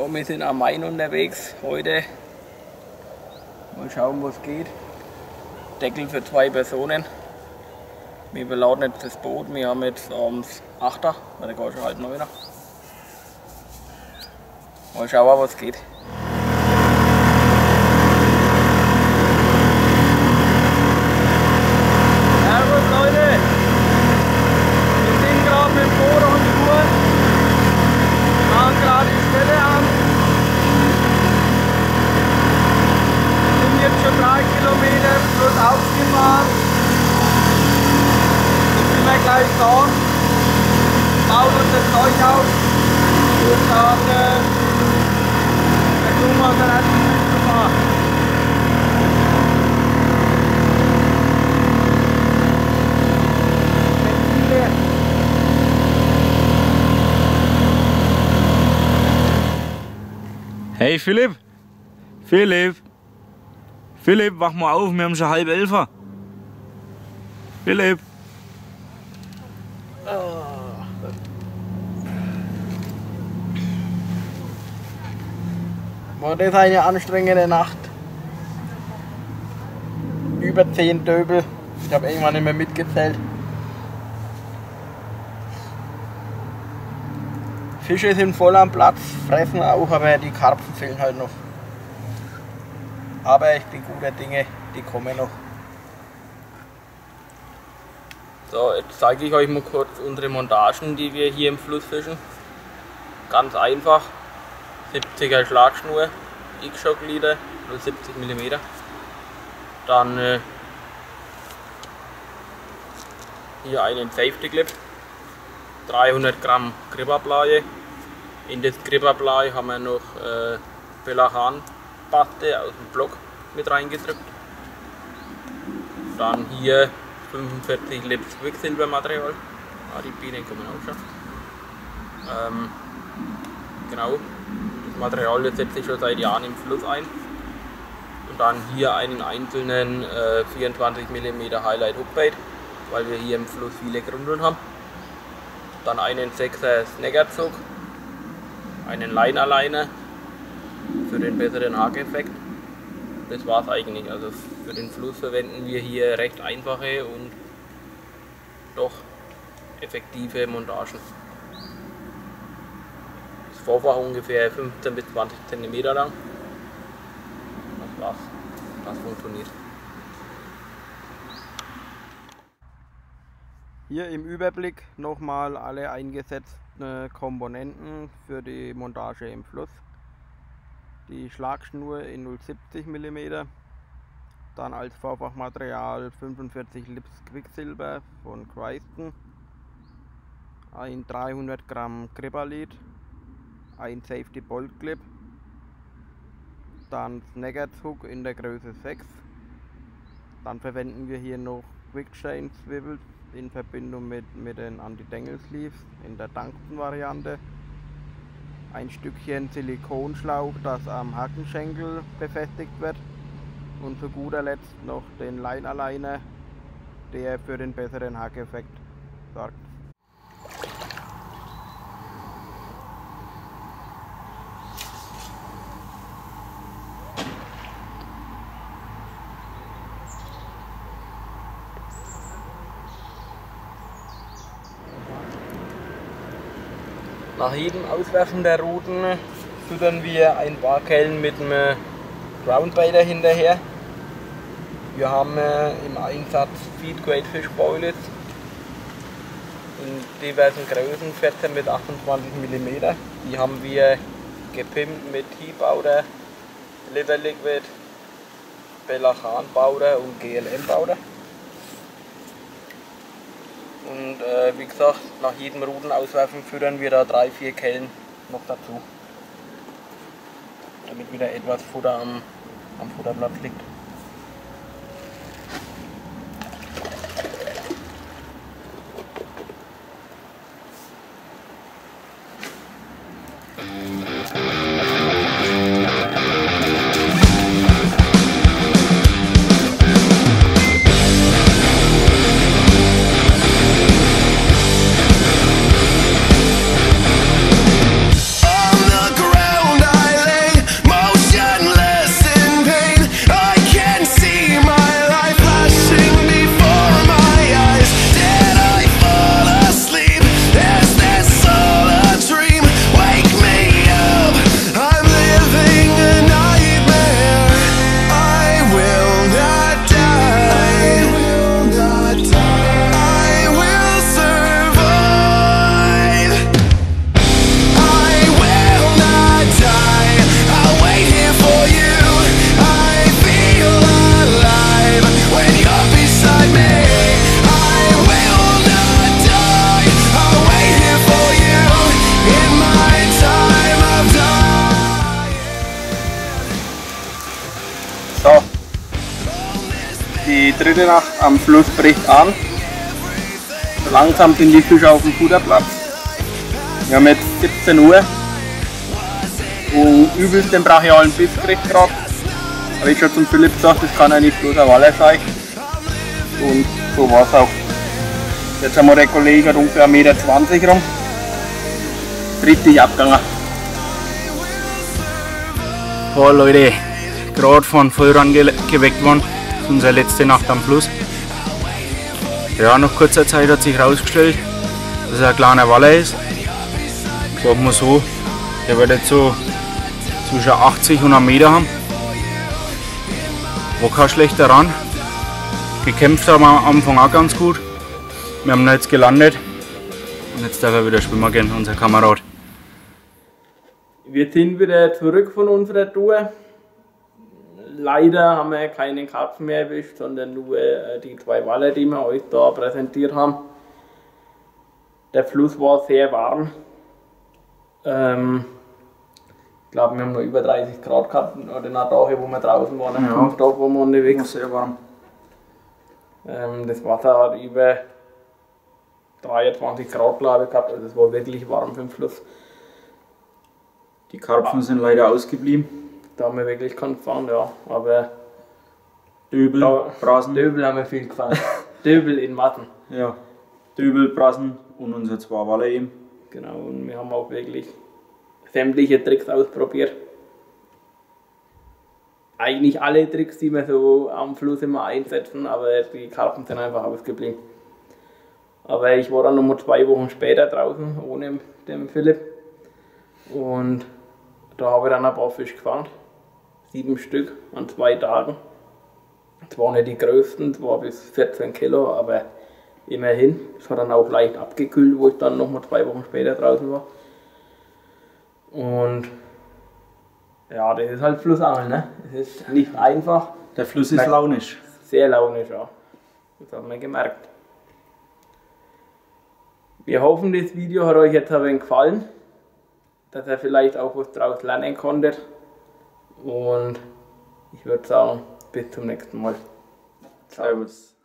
So, wir sind am Main unterwegs heute. Mal schauen, wo es geht. Deckel für 2 Personen. Wir beladen jetzt das Boot. Wir haben jetzt abends 8er, weil der geht schon halb 9er. Mal schauen, was geht. Servus Leute! Wir sind gerade mit dem Boot auf Tour. Wir machen gerade die Stelle an. Wir sind jetzt schon 3 Kilometer plus ausgefahren. Jetzt sind wir gleich da. Bauen uns das Zeug auf. Und dann versuchen wir uns dann erst zu fahren. Hey Philipp! Philipp! Philipp, wach mal auf, wir haben schon 10:30. Philipp! War das eine anstrengende Nacht. Über 10 Döbel. Ich habe irgendwann nicht mehr mitgezählt. Fische sind voll am Platz, fressen auch, aber die Karpfen fehlen halt noch. Aber ich bin guter Dinge, die kommen noch. So, jetzt zeige ich euch mal kurz unsere Montagen, die wir hier im Fluss fischen. Ganz einfach. 70er Schlagschnur, X-Shock-Leader, 70 mm. Dann hier einen Safety Clip, 300 Gramm Gripperbleie. In das Gripperblei haben wir noch Pelachan-Paste aus dem Block mit reingedrückt. Dann hier 45 Lips Quecksilbermaterial. Die Bienen kommen auch schon. Genau, das Material das setzt sich schon seit Jahren im Fluss ein. Und dann hier einen einzelnen 24 mm Highlight Hookbait, weil wir hier im Fluss viele Grundeln haben. Dann einen 6er Snaggerzug, einen Liner für den besseren Hakeeffekt. Das war es eigentlich. Also für den Fluss verwenden wir hier recht einfache und doch effektive Montagen. Das Vorfach ungefähr 15 bis 20 cm lang. Das war's. Das funktioniert. Hier im Überblick nochmal alle eingesetzten Komponenten für die Montage im Fluss. Die Schlagschnur in 070 mm, dann als Vorfachmaterial 45 Lips Quicksilber von Christen, ein 300 Gramm Gripperlead, ein Safety Bolt Clip, dann Snaggerzug in der Größe 6, dann verwenden wir hier noch Quick Chain Swivels in Verbindung mit den Anti-Dangle Sleeves in der Tungsten-Variante, ein Stückchen Silikonschlauch, das am Hackenschenkel befestigt wird, und zu guter Letzt noch den Liner, der für den besseren Hackeffekt sorgt. Nach jedem Auswerfen der Ruten füttern wir ein paar Kellen mit einem Groundbaiter hinterher. Wir haben im Einsatz Feed Grade Fish Boilies in diversen Größen, 14 bis 28 mm. Die haben wir gepimpt mit Tea Powder, Liver Liquid, Pelachan Powder und GLM Powder. Und wie gesagt, nach jedem Rutenauswerfen füttern wir da 3-4 Kellen noch dazu, damit wieder etwas Futter am Futterplatz liegt. On the ground die dritte Nacht am Fluss bricht an. So langsam sind die Fische auf dem Futterplatz. Wir haben jetzt 17 Uhr und übelst den brachialen Biss gekriegt gerade. Habe ich schon zum Philipp gesagt, das kann ja nicht bloß ein Waller sein. Und so war es auch. Jetzt haben wir der Kollege ungefähr 1,20 Meter rum. Richtig abgegangen. Oh Leute, gerade von Vollrang geweckt worden. Das ist unsere letzte Nacht am Fluss. Ja, nach kurzer Zeit hat sich herausgestellt, dass er ein kleiner Waller ist. Sagen wir so, der wird jetzt so zwischen 80 und 1 Meter haben. War kein schlechter Ran. Gekämpft haben wir am Anfang auch ganz gut. Wir haben ihn jetzt gelandet und jetzt darf er wieder schwimmen gehen, unser Kamerad. Wir sind wieder zurück von unserer Tour. Leider haben wir keinen Karpfen mehr erwischt, sondern nur die 2 Waller, die wir euch da präsentiert haben. Der Fluss war sehr warm. Ich glaube, wir haben noch über 30 Grad gehabt, oder nach Tage, wo wir draußen waren, Ja. 5 Tage, wo wir unterwegs waren. Sehr warm. Das Wasser hat über 23 Grad, glaube ich, gehabt, also es war wirklich warm für den Fluss. Die Karpfen sind leider ausgeblieben. Da haben wir wirklich keinen gefangen, ja, aber Döbel, Brasen. Döbel haben wir viel gefangen. Döbel in Matten. Ja, Döbel, Brasen und unsere 2 Waller eben. Genau, und wir haben auch wirklich sämtliche Tricks ausprobiert. Eigentlich alle Tricks, die wir so am Fluss immer einsetzen, aber die Karpfen sind einfach ausgeblieben. Aber ich war dann nochmal 2 Wochen später draußen, ohne den Philipp. Und da habe ich dann ein paar Fische gefangen. 7 Stück an 2 Tagen. Das waren nicht die größten, das war bis 14 Kilo, aber immerhin. Es hat dann auch leicht abgekühlt, wo ich dann nochmal 2 Wochen später draußen war. Und ja, das ist halt Flussangeln, ne? Es ist nicht einfach. Der Fluss ist launisch. Sehr launisch, ja. Das hat man gemerkt. Wir hoffen, das Video hat euch jetzt ein wenig gefallen, dass ihr vielleicht auch was daraus lernen konntet. Und ich würde sagen, bis zum nächsten Mal. Servus.